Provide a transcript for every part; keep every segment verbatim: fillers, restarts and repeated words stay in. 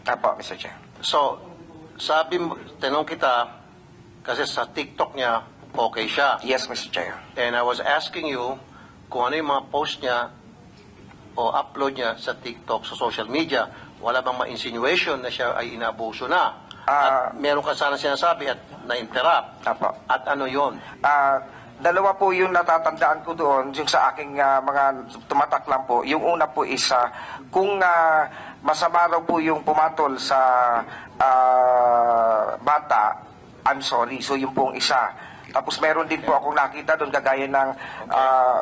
Apo, Mister Chair. So, sabi mo, tanong kita, kasi sa TikTok niya, okay siya. Yes, Mister Chair. And I was asking you kung ano yung mga post niya o upload niya sa TikTok, sa social media. Wala bang ma-insinuation na siya ay inaabuso na? Ah. At meron ka sana sinasabi at na-interrupt. Apo. At ano yon? Ah, dalawa po yung natatandaan ko doon, yung sa aking ah, mga tumatak lang po. Yung una po is ah, kung ah, masama raw po yung pumatol sa ah, bata, I'm sorry. So yung pong isa. Tapos meron din po akong nakita doon kagaya ng ah,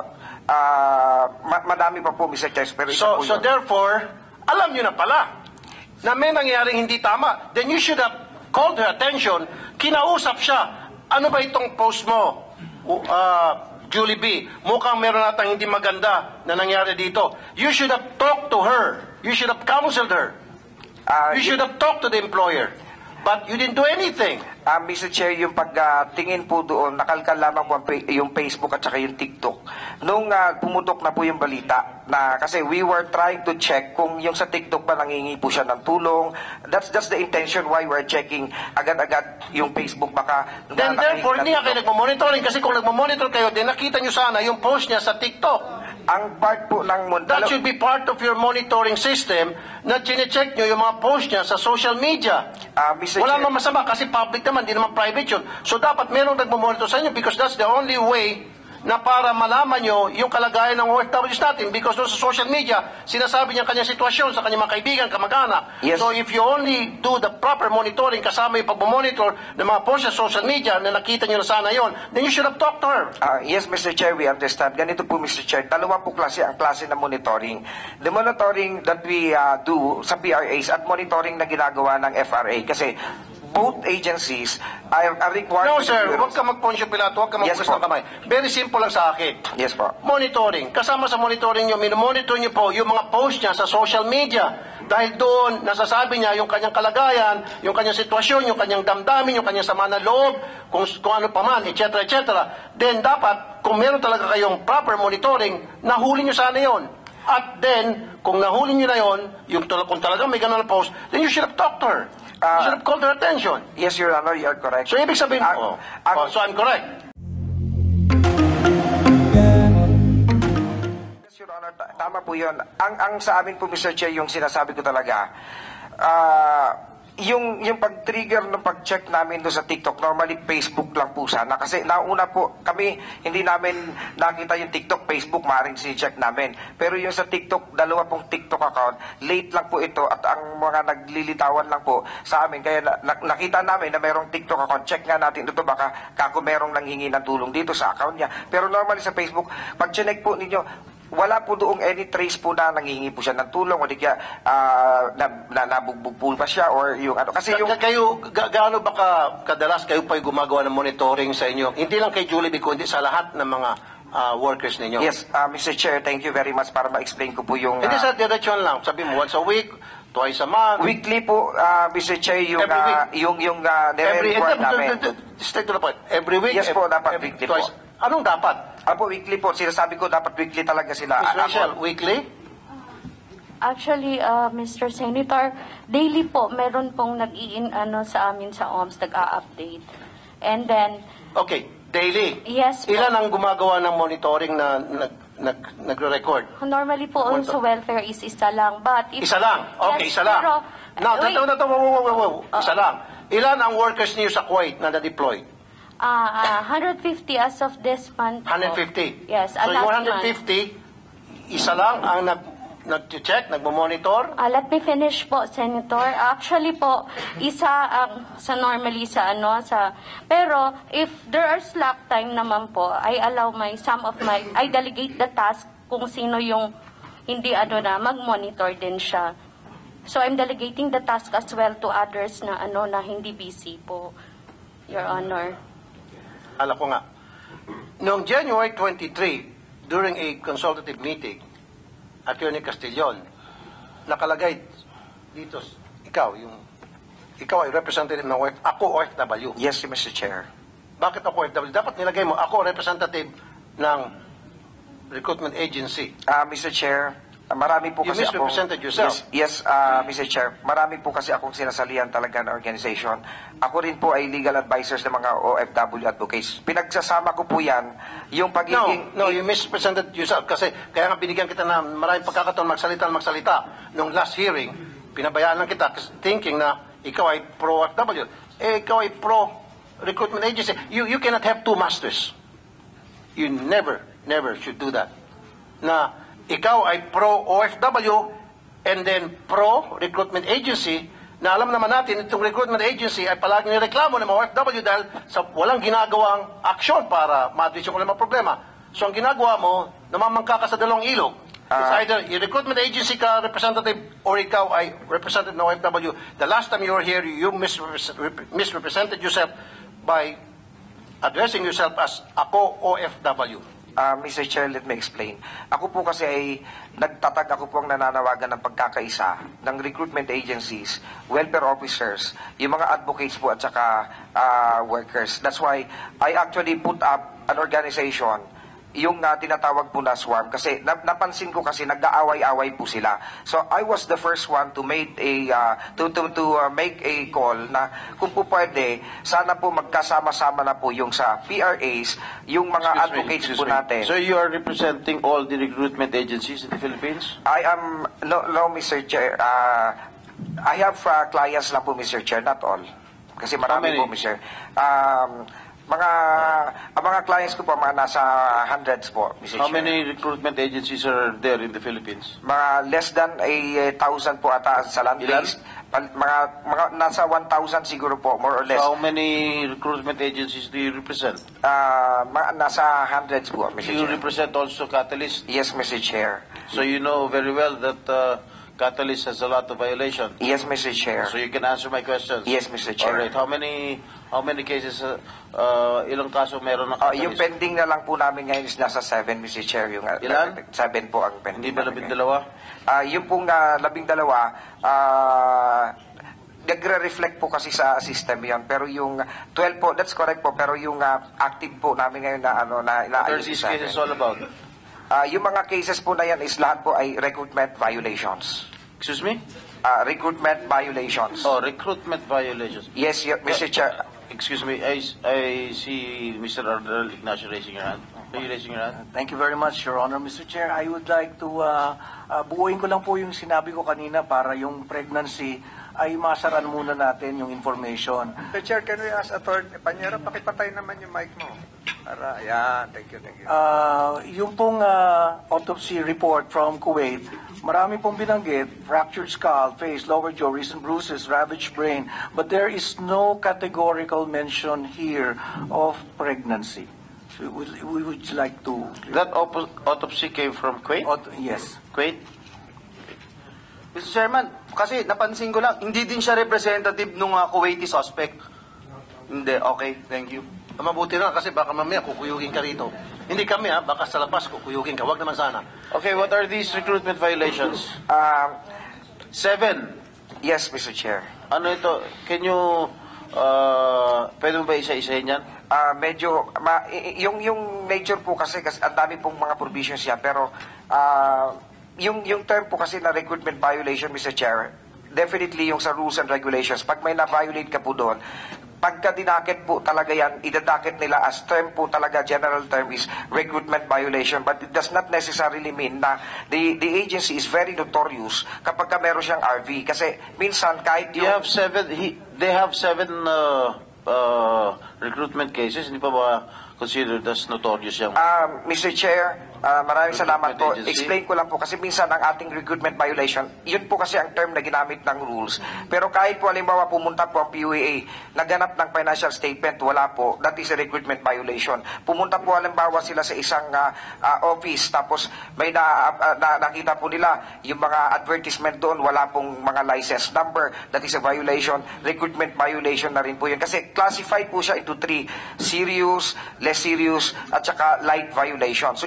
ah, ma- madami pa po, Mister Chair. Pero isa So, po so yun. therefore, alam niyo na pala na may nangyaring hindi tama. Then you should have called her attention. Kinausap siya. Ano ba itong post mo, uh, Julie B? Mukhang meron natang hindi maganda na nangyari dito. You should have talked to her. You should have counseled her. Ah, You should have talked to the employer. But you didn't do anything. Ah, Mister Chair, yung pagtingin po doon, nakalkal lamang po ang pa- yung Facebook at saka yung TikTok. Nung ah, pumutok na po yung balita, na kasi we were trying to check kung yung sa TikTok ba nangingi po siya ng tulong. That's just the intention why we're checking agad-agad yung Facebook baka. Then na- therefore, na- hindi nga kayo nagmamonitoring kasi kung nagmamonitor kayo, din nakita nyo sana yung post niya sa TikTok. Ang part po ng mun- That Alam- should be part of your monitoring system na chinecheck nyo yung mga post niya sa social media. Ah, Mister Wala Chair, namang masama kasi public naman, di naman private yun. So dapat merong nagmamonitor sa inyo because that's the only way na para malaman nyo yung kalagayan ng O F Ws natin because doon sa social media, sinasabi niya ang kanyang sitwasyon sa kanyang mga kaibigan, kamag-anak. Yes. So if you only do the proper monitoring kasama yung pagmamonitor ng mga post sa social media na nakita nyo na sana yon, then you should have talked to her. Ah, yes, Mister Chair, we understand. Ganito po, Mister Chair, dalawa po klase ang klase ng monitoring. The monitoring that we ah, do sa P R As at monitoring na ginagawa ng F R A. Kasi both agencies are, are required No, to sir. do- Huwag ka mag-Poncio Pilato. Huwag ka Yes, mag-ugas po. ng kamay. Very simple lang sa akin. Yes po. Monitoring. Kasama sa monitoring nyo, minomonitor nyo po yung mga post niya sa social media. Dahil doon, nasasabi niya yung kanyang kalagayan, yung kanyang sitwasyon, yung kanyang damdamin, yung kanyang sama ng loob, kung, kung ano pa man, et cetera, et cetera. Then, dapat, kung meron talaga kayong proper monitoring, nahuli nyo sana yon. At then, kung nahuli nyo na yon, yung, kung talagang may ganun na post, then you should have talked to her. You Ah. should have called her attention. Yes, Your Honor, you are correct. So, ibig sabihin Ang- mo, ang- oh, so I'm correct. Yes, Your Honor, ta- tama po yun. Ang, ang sa amin po, Mister Chair, yung sinasabi ko talaga, ah, yung, yung pag-trigger ng pag-check namin doon sa TikTok, normally Facebook lang po sana. Kasi nauna po, kami, hindi namin nakita yung TikTok, Facebook, maaaring si-check namin. Pero yung sa TikTok, dalawa pong TikTok account, late lang po ito at ang mga naglilitawan lang po sa amin. Kaya na, na- nakita namin na merong TikTok account, check nga natin ito, baka kako merong nanghingi ng tulong dito sa account niya. Pero normally sa Facebook, pag check po ninyo, wala po doong any trace po na nangihingi po siya ng tulong o di kaya ah, na, na, nabugbog po ba siya or yung ano. Kasi yung... Ka- kayo, ga- gaano ba ka, kadalas kayo pa yung gumagawa ng monitoring sa inyo? Hindi lang kay Julie B, kundi sa lahat ng mga ah, workers ninyo. Yes, ah, Mister Chair, thank you very much para ma-explain ko po yung... Hindi ah, sa diretsyon lang. Sabi mo, once a week, twice a month. weekly po, ah, Mister Chair, yung Every week. ah, yung yung uh, Every, nire-report namin. Straight to the point. Every week? Yes po, ev- dapat every- weekly twice. po. Anong dapat? Apo, weekly po. Sinasabi ko, dapat weekly talaga sila. Miss Ah, Rachel, ako- weekly? Actually, uh, Mister Senator, daily po meron pong nag-i ano sa amin sa O M S nag-a-update. And then Okay, daily. yes po. Ilan ang gumagawa ng monitoring na nag, nag, nagre-record? Normally po Kwento. also welfare is isa lang, but if Isa lang. Okay, Yes, isa lang. Pero, Now, wait, tato na to, wow, wow, wow, wow. Ah. Isa lang. Ilan ang workers niyo sa Kuwait na na-deploy? ah, ah, one hundred fifty as of this month. po. one hundred fifty. Yes, So ah, yung last one hundred fifty, isa lang ang nag, nag-check, nagmo-monitor? Ah, let me finish po, Senator. Actually po, isa ang sa normally sa ano sa pero if there are slack time naman po, I allow my some of my I delegate the task kung sino yung hindi ano na mag-monitor din siya. So I'm delegating the task as well to others na ano na hindi busy po, Your Honor. Alam ko nga. Noong January twenty-three, during a consultative meeting, Attorney Castillon, nakalagay dito, ikaw, yung, ikaw ay representative ng O F, ako O F W. Yes, Mister Chair. Bakit ako O F W? Dapat nilagay mo, ako representative ng recruitment agency. Ah, Mister Chair, Marami po You kasi akong... misrepresented yourself. Yes, yes uh, Mister Chair. Marami po kasi akong sinasalihan talaga na organization. Ako rin po ay legal advisors ng mga O F W advocates. Pinagsasama ko po yan, yung No, pagiging... no, you misrepresented yourself kasi kaya nga binigyan kita na maraming pagkakataon magsalita magsalita. Nung last hearing, pinabayaan lang kita thinking na ikaw ay pro-O F W. Eh, ikaw ay pro-recruitment agency. You, you cannot have two masters. You never, never should do that. Na ikaw ay pro-O F W and then pro-recruitment agency na alam naman natin itong recruitment agency ay palaging nireklamo ng mga O F W dahil sa walang ginagawang aksyon para ma-address yung mga problema. So ang ginagawa mo, namamangka ka sa dalawang ilog. It's Ah. either yung recruitment agency ka representative or ikaw ay representative ng O F W. The last time you were here, you misrepre- misrepresented yourself by addressing yourself as ako O F W. Uh, Mister Chair, let me explain. Ako po kasi ay nagtatag ako po ang nananawagan ng pagkakaisa ng recruitment agencies, welfare officers, yung mga advocates po at saka uh, workers. That's why I actually put up an organization, yung uh, tinatawag po na SWARM, kasi na, napansin ko kasi nag-aaway-away po sila. So I was the first one to make a uh, to to to uh, make a call na kung po pwede, sana po magkasama-sama na po yung sa P R As, yung mga Excuse me, advocates excuse po me. natin. So you are representing all the recruitment agencies in the Philippines? I am, no, no Mister Chair, uh, I have uh, clients lang po, Mister Chair, not all. Kasi marami many? po, Mister Um, mga, ang mga clients ko po, mga nasa hundreds po, Mister How Chair. many recruitment agencies are there in the Philippines? Mga less than a thousand po ata sa land-based. Pal- Mga, mga nasa one thousand siguro po, more or less. So how many recruitment agencies do you represent? Uh, mga nasa hundreds po, Do Mister you Chair. represent also Catalyst? Yes, Mister Chair. So you know very well that uh, Catalyst has a lot of violation. Yes, Mister Chair. So you can answer my questions. Yes, Mister Chair. Alright, how many how many cases, uh, uh, ilang kaso meron ng Uh, Catalyst? yung pending na lang po namin ngayon is nasa seven, Mister Chair. Yung, uh, Ilan? Seven po ang pending. Hindi ba namin labing ngayon. dalawa? Ah, yung pong uh, labing dalawa, ah, nagre-reflect po kasi sa system yon. Pero yung twelve po, that's correct po, pero yung ah, active po namin ngayon na ano na What are inaayos these sa cases atin. all about? Ah, yung mga cases po na yan is lahat po ay recruitment violations. Excuse me? Ah, recruitment violations. Oh, recruitment violations. Yes, y- Mister Chair. Excuse me, I, I see Mister Ardel Ignacio raising your hand. Are you raising your hand? Thank you very much, Your Honor. Mister Chair, I would like to, uh, uh, buuin ko lang po yung sinabi ko kanina para yung pregnancy ay masaran muna natin yung information. Mister Chair, can we ask Attorney Panyera, pakipatay naman yung mic mo. Para, yan, thank you, thank you. Uh, yung pong uh, autopsy report from Kuwait, marami pong binanggit, fractured skull, face, lower jaw, recent bruises, ravaged brain, but there is no categorical mention here of pregnancy. So we would, we would like to... That op- autopsy came from Kuwait? Aut- yes. Kuwait? Mister Chairman, kasi napansin ko lang, hindi din siya representative nung uh, Kuwaiti suspect. Hindi, okay, thank you. Mabuti na kasi baka mamaya kukuyugin ka rito. Hindi kami ha, baka sa labas kukuyugin ka. Wag naman sana. Okay, what are these recruitment violations? Um, Seven. yes, Mister Chair. Ano ito? Can you, uh, pwede mo ba isa-isahin yan? Ah, medyo ma, y- yung yung nature po kasi kasi ang dami pong mga provisions yan, pero ah, yung yung term po kasi na recruitment violation, Mister Chair, definitely yung sa rules and regulations, pag may na-violate ka po doon, pagka dinakit po talaga yan, idadakit nila as term po talaga, general term is recruitment violation, but it does not necessarily mean na the the agency is very notorious kapag ka meron siyang R V, kasi minsan kahit You yung have seven, he, they have seven uh, uh, recruitment cases. Hindi pa ba considered as notorious yung... Um, Mister Chair, uh, maraming salamat po. Recruitment agency. Explain ko lang po kasi minsan ang ating recruitment violation, yun po kasi ang term na ginamit ng rules. Pero kahit po halimbawa pumunta po ang P U A A, naganap ng financial statement, wala po, that is a recruitment violation. Pumunta po halimbawa sila sa isang uh, uh, office, tapos may na, uh, na, nakita po nila yung mga advertisement doon, wala pong mga license number, that is a violation. Recruitment violation na rin po yun. Kasi classified po siya into three, serious, less serious, at saka light violation. So even the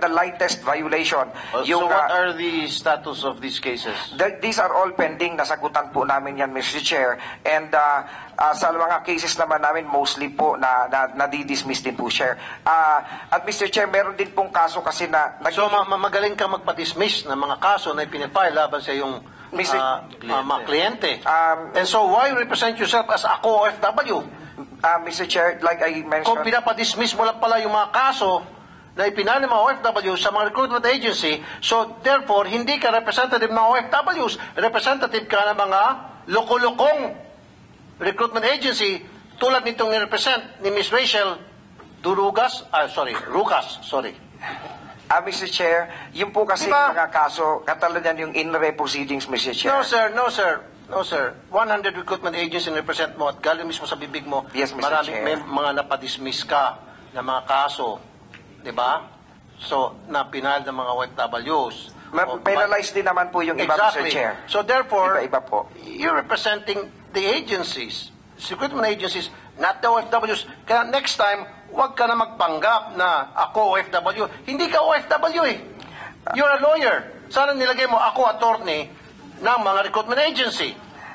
the lightest violation. Uh, so Yung, what ah, are the status of these cases? Th- These are all pending. Nasagutan po namin yan, Mister Chair. And uh, uh, sa mga cases naman namin, mostly po na, na, nadidismiss din po, Chair. Uh, at Mister Chair, meron din pong kaso kasi na... nag- So, ma- ma- magaling ka magpa-dismiss ng mga kaso na ipinifile laban sa iyong Mister ah, ah, mga kliyente. Um, And so, why you represent yourself as ako O F W? uh, Mister Chair, like I Kung mentioned... pinapa-dismiss mo lang pala yung mga kaso na ipinali ng mga O F W sa mga recruitment agency, so therefore, hindi ka representative ng O F Ws. Representative ka ng mga loko-lokong recruitment agency tulad nitong ni-represent ni Miss Rachel Durugas, ah, sorry, Rugas, sorry. Ah, Mister Chair, yung po kasi Diba? mga kaso, katulad yan yung in-re proceedings, Mister Chair. No, sir, no, sir. No, sir. one hundred recruitment agency represent mo at galing mismo sa bibig mo, Yes, Mister marami, Chair. may mga napadismiss ka na mga kaso. Di ba? So, na pinal ng mga O F Ws. Ma- O- penalize din naman po yung iba, Exactly. Mister Chair. So, therefore, Iba-iba po. you're representing the agencies, recruitment agencies, not the O F Ws. Kaya next time, huwag ka na magpanggap na ako O F W. Hindi ka O F W eh. You're a lawyer. Sana nilagay mo ako attorney ng mga recruitment agency.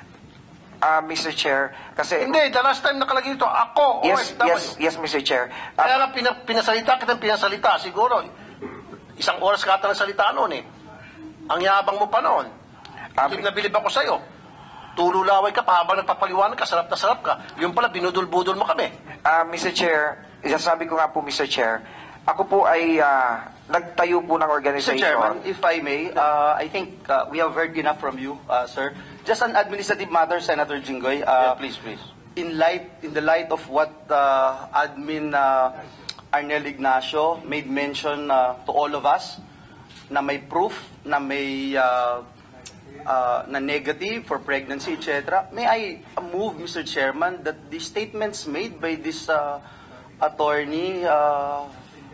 Ah, Mister Chair, kasi... Hindi, the last time nakalagay dito, ako Yes, O F W. yes, yes, Mister Chair. Ah, Kaya nga pina- pinasalita kitang pinasalita. Siguro, isang oras ka ata nagsalita noon eh. Ang yabang mo pa noon. Ah, Bilib na bilib ako sa'yo. Tululaway ka pa habang nagpapaliwanag ka, sarap na sarap ka. Yung pala, binudul-budul mo kami. Ah, Mister Chair, isasabi ko nga po, Mister Chair, ako po ay ah, nagtayo po ng Mister organization. Chairman, if I may, uh, I think uh, we have heard enough from you, uh, sir. Just an administrative matter, Senator Jinggoy. Yeah, Uh, please, please. in light in the light of what uh, Admin uh, Arnel Ignacio made mention uh, to all of us na may proof na may uh, uh, na negative for pregnancy, et cetera. May I move, Mister Chairman, that the statements made by this uh, attorney uh,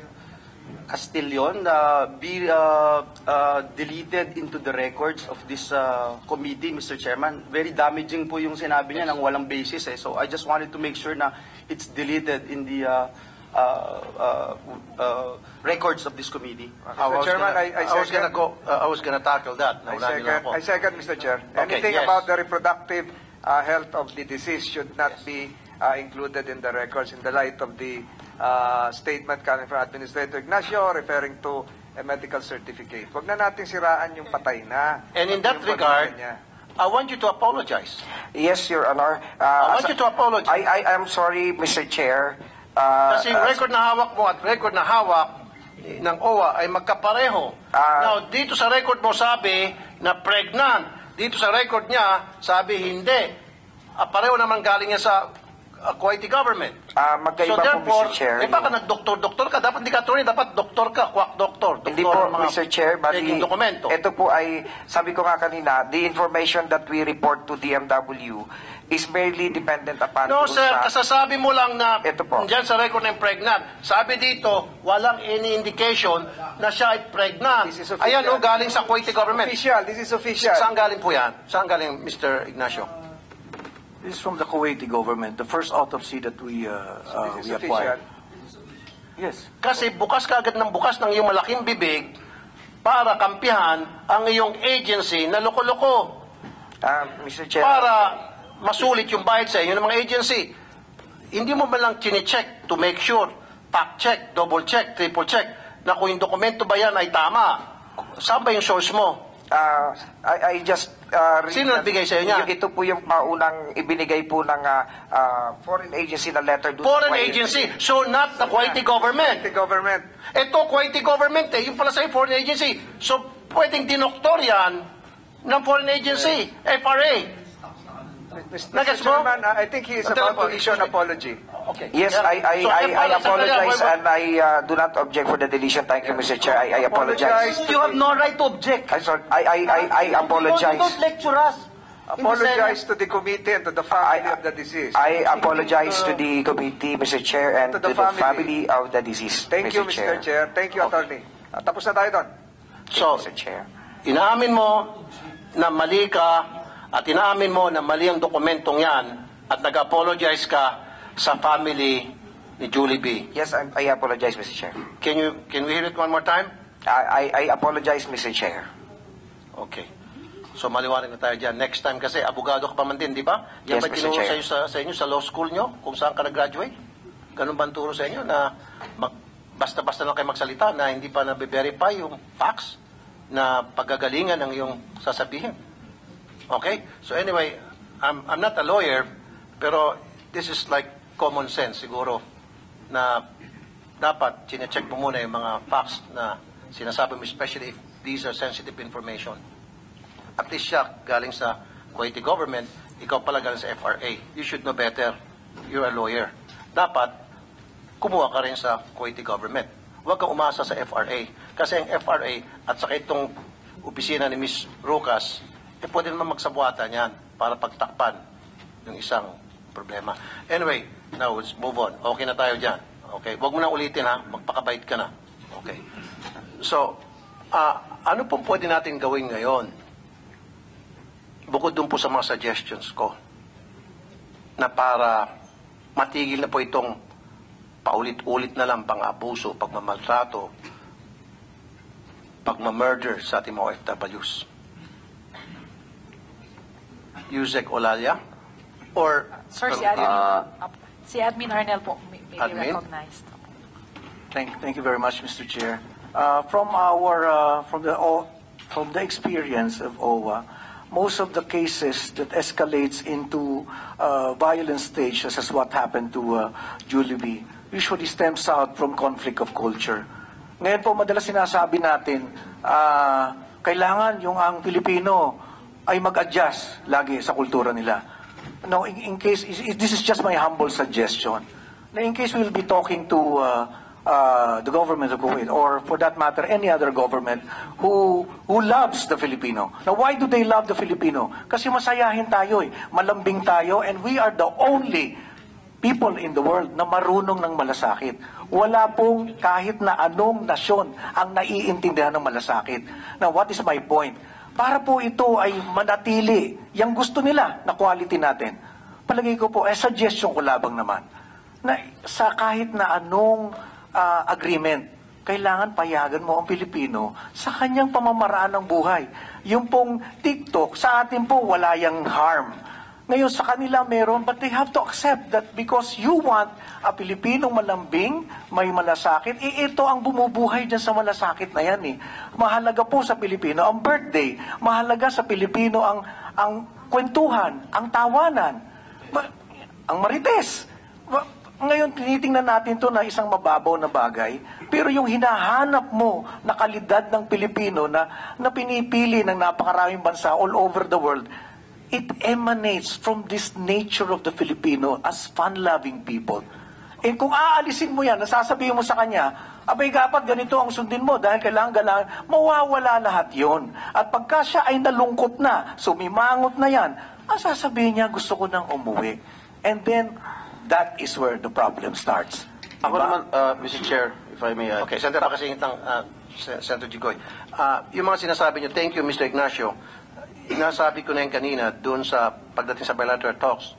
Castillon uh, be uh, uh, deleted into the records of this uh, committee, Mister Chairman. Very damaging po yung sinabi niya ng walang basis eh. So I just wanted to make sure na it's deleted in the uh, uh, uh, uh, records of this committee. I was Chairman, gonna, I- I I was second- gonna go, uh, I was gonna tackle that. I Nawala nila second, ako. I second, Mister Chair. Okay, Anything yes. about the reproductive uh, health of the deceased should not be uh, included in the records in the light of the uh, statement coming from Administrator Ignacio referring to a medical certificate. Huwag na natin siraan yung patay na. And in that Yung regard, pamilya niya. I want you to apologize. Yes, Your Honor. I Ah, want as- you to apologize. I, I am sorry, Mister Chair. Ah, Kasi yung as- record na hawak mo at record na hawak ng O W A ay magkapareho. Ah. Now, dito sa record mo sabi na pregnant. Dito sa record niya, sabi hindi. Ah, pareho naman galing niya sa uh, Kuwaiti government. Ah, magkaiba So po, therefore, Mister Chair. eh baka nag-doktor-doktor ka. Dapat hindi ka attorney, dapat doktor ka, quack doktor. Hindi Doktor po, ng mga Mister Chair, bali, taking dokumento. ito po ay, sabi ko nga kanina, the information that we report to D M W is merely dependent upon... No, dun sir, sa- kasasabi mo lang na Ito po. dyan sa record ng pregnant. Sabi dito, walang any indication na siya ay pregnant. This is official. Ayan o, galing sa Kuwaiti government. Official, this is official. Saan galing po yan? Saan galing, Mister Ignacio? This is from the Kuwaiti government, the first autopsy that we uh, uh, This is we official. acquired. Yes. Kasi bukas kaagad ng bukas ng iyong malaking bibig para kampihan ang iyong agency na loko-loko. Ah, Mister Chair. Para masulit yung bayad sa inyo ng mga agency. Hindi mo ba lang chine-check to make sure, fact-check, double-check, triple-check, na kung yung dokumento ba yan ay tama? Saan ba yung source mo? Ah, I, I just... ah, read Sino that- nagbigay sa'yo niyan? yung- Ito po yung paunang ibinigay po ng ah, ah, foreign agency na letter. dun sa Foreign Kuwait. agency, so not the Kuwaiti government. The government. Ito, Kuwaiti government eh, yung pala sa'yo, foreign agency. So, pwedeng dinoktor yan ng foreign agency, F R A. Mister Nagets mo? Chairman, uh, I think he is Until about to po- issue an apology. Okay. Yes, Yeah. I, I, So, I, I F R A, apologize sandali, and I uh, do not object for the deletion. Thank you, Mister Chair. I, I apologize. You have no right to object. I, sorry, I, I, I, I apologize. Don't lecture us. Apologize to the committee and to the family I- of the deceased. I apologize to the committee, Mister Chair, and To to the the family. family of the deceased, Thank you, Mister Chair. Thank you, Attorney. Uh, tapos na tayo doon. So, Mister Chair. inaamin mo na mali ka at inaamin mo na mali ang dokumentong yan at nag-apologize ka sa family ni Julie B. Yes, I, I apologize, Mister Chair. Can you can we hear it one more time? I, I, I apologize, Mister Chair. Okay. So maliwanag na tayo dyan. Next time kasi, abogado ka pa man din, di ba? Yan Yes, ba Mister tinuro Chair. sa, sa, sa inyo, sa law school nyo, kung saan ka nag-graduate? Ganun ba ang turo sa inyo na mag, basta-basta lang kayo magsalita na hindi pa nabe-verify yung facts na paggagalingan ng iyong sasabihin? Okay? So anyway, I'm, I'm not a lawyer, pero this is like common sense siguro na dapat chinecheck mo muna yung mga facts na sinasabi mo, especially if these are sensitive information. At least siya galing sa Kuwaiti government, ikaw pala galing sa F R A. You should know better. You're a lawyer. Dapat, kumuha ka rin sa Kuwaiti government. Huwag kang umasa sa F R A. Kasi ang F R A at saka itong opisina ni Miz Rucas, eh pwede naman magsabuatan yan para pagtakpan yung isang problema. Anyway, now let's move on. Okay na tayo dyan. Okay, huwag mo na ulitin ha, magpakabait ka na. Okay. So, uh, ano pong pwede natin gawin ngayon? Bukod dun po sa mga suggestions ko na para matigil na po itong paulit-ulit na lang pang-abuso, pagmamaltrato, pagmamurder sa ating mga O F Ws. Yusek Olalia? Or, Sir, si Admin, Ah. si Admin Arnel po may, may Admin? recognized. Thank, thank you very much, Mister Chair. Uh, from our, uh, from the, O- from the experience of O W A, most of the cases that escalates into uh, violent stage, such as what happened to uh, Julie B, usually stems out from conflict of culture. Ngayon po, madalas sinasabi natin, uh, kailangan yung ang Pilipino ay mag-adjust lagi sa kultura nila. No, in, in case, this is just my humble suggestion. Now, in case we'll be talking to uh, uh, the government of Kuwait, or for that matter, any other government who who loves the Filipino. Now, why do they love the Filipino? Kasi masayahin tayo eh, malambing tayo, and we are the only people in the world na marunong ng malasakit. Wala pong kahit na anong nasyon ang naiintindihan ng malasakit. Now, what is my point? Para po ito ay manatili yung gusto nila na quality natin. Palagay ko po, eh, suggestion ko labang naman, na sa kahit na anong uh, agreement, kailangan payagan mo ang Pilipino sa kanyang pamamaraan ng buhay. Yung pong TikTok, sa atin po wala yang harm. Ngayon sa kanila meron, but they have to accept that because you want a Pilipinong malambing, may malasakit, eh ito ang bumubuhay dyan sa malasakit na yan eh. Mahalaga po sa Pilipino ang birthday, mahalaga sa Pilipino ang, ang kwentuhan, ang tawanan, ma- ang marites. Ma- Ngayon, tinitingnan natin to na isang mababaw na bagay, pero yung hinahanap mo na kalidad ng Pilipino na, na pinipili ng napakaraming bansa all over the world, it emanates from this nature of the Filipino as fun-loving people. And kung aalisin mo yan, nasasabihin mo sa kanya, abay dapat ganito ang sundin mo dahil kailangan galang, mawawala lahat yon. At pagka siya ay nalungkot na, sumimangot na yan, ang sasabihin niya, gusto ko nang umuwi. And then, that is where the problem starts. Ako Diba? naman, uh, Mister Chair, if I may add. okay, Senator Pakasingit ng uh, Senator Jigoy. Uh, yung mga sinasabi niyo, thank you, Mister Ignacio. Inasabi ko na yung kanina doon sa pagdating sa bilateral talks,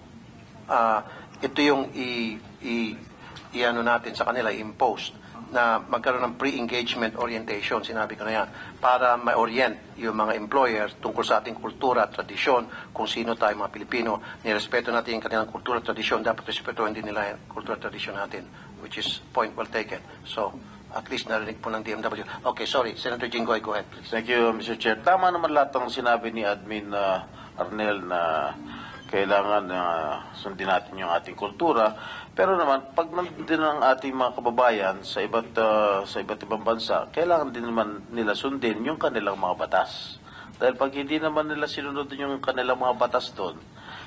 uh, ito yung i, i, i ano natin sa kanila, impose na magkaroon ng pre-engagement orientation, sinabi ko na yan, para ma-orient yung mga employers tungkol sa ating kultura at tradisyon, kung sino tayo mga Pilipino, nirespeto natin yung kanilang kultura at tradisyon, dapat respetuhin din nila yung kultura at tradisyon natin, which is point well taken. So, at least narinig po ng D M W. Okay, sorry. Senator Jinggoy, go ahead, please. Thank you, Mister Chair. Tama naman lahat ng sinabi ni Admin uh, Arnel na kailangan uh, sundin natin yung ating kultura. Pero naman, pag nandun ang ating mga kababayan sa iba't, uh, sa iba't ibang bansa, kailangan din naman nila sundin yung kanilang mga batas. Dahil pag hindi naman nila sinunod yung kanilang mga batas doon,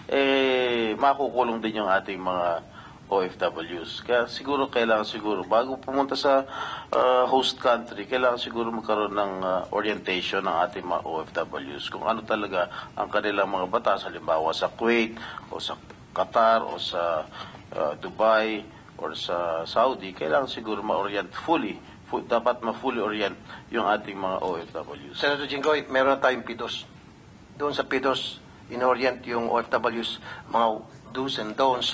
eh, makukulong din yung ating mga O F Ws. Kaya siguro kailangan siguro bago pumunta sa uh, host country, kailangan siguro magkaroon ng uh, orientation ng ating mga O F Ws kung ano talaga ang kanilang mga batas, halimbawa sa Kuwait o sa Qatar o sa uh, Dubai or sa Saudi, kailangan siguro ma-orient fully, fu- dapat ma-fully orient yung ating mga O F Ws. Senator Jinggoy, meron na tayong P D O S. Doon sa P D O S, in-orient yung O F Ws, mga do's and don'ts,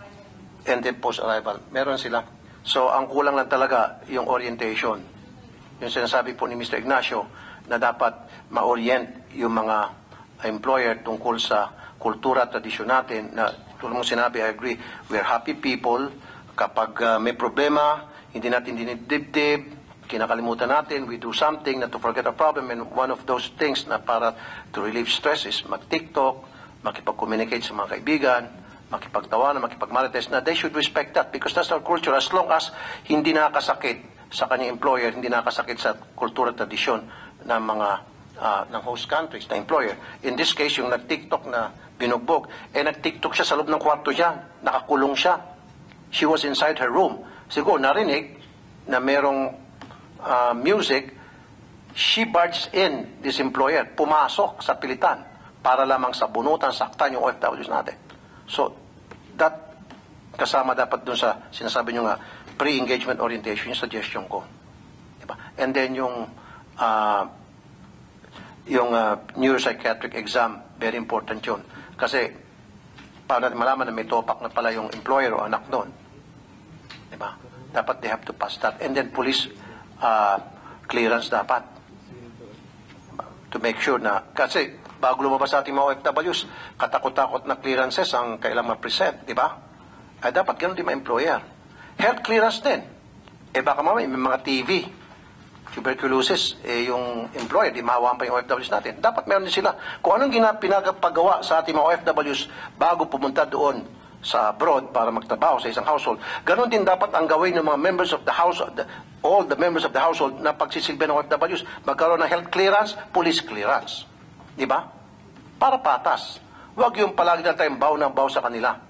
and then post-arrival. Meron sila. So, ang kulang lang talaga yung orientation. yung sinasabi po ni Mister Ignacio na dapat ma-orient yung mga employer tungkol sa kultura at tradisyon natin na tulad mo sinabi, I agree, we're happy people. Kapag uh, may problema, hindi natin dinidibdib, kinakalimutan natin, we do something not to forget our problem, and one of those things na para to relieve stress is mag-TikTok, makipag-communicate sa mga kaibigan, makipagtawanan, makipag-marites, na they should respect that because that's our culture. As long as hindi nakakasakit sa kanyang employer, hindi nakakasakit sa kultura at tradisyon ng mga uh, ng host countries, na employer. In this case, yung nag-TikTok na binugbog, eh nag-TikTok siya sa loob ng kwarto niya, nakakulong siya. She was inside her room. Siguro narinig na merong uh, music, she barged in this employer, pumasok sa pilitan para lamang sa bunutan, saktan yung O F Ws natin. So, that kasama dapat dun sa sinasabi nyo nga, pre-engagement orientation, yung suggestion ko. Diba? And then yung uh, yung uh, neuropsychiatric exam, very important yun. Kasi, para natin malaman na may topak na pala yung employer o anak doon. Diba? Dapat they have to pass that. And then police uh, clearance dapat. Diba? To make sure na, kasi bago lumabas sa ating mga O F Ws, katakot-takot na clearances ang kailang ma-present, di ba? Ay dapat ganun din ma-employer. Health clearance din. Eh baka mamaya may mga T V, tuberculosis, eh yung employer, di mahawaan pa yung O F Ws natin. Dapat meron din sila. Kung anong pinagpagawa sa ating mga O F Ws bago pumunta doon sa abroad para magtrabaho sa isang household, ganun din dapat ang gawin ng mga members of the household, all the members of the household na pagsisilbi ng O F Ws, magkaroon ng health clearance, police clearance. Di ba? Para patas. Huwag yung palagi na tayong baw ng baw sa kanila.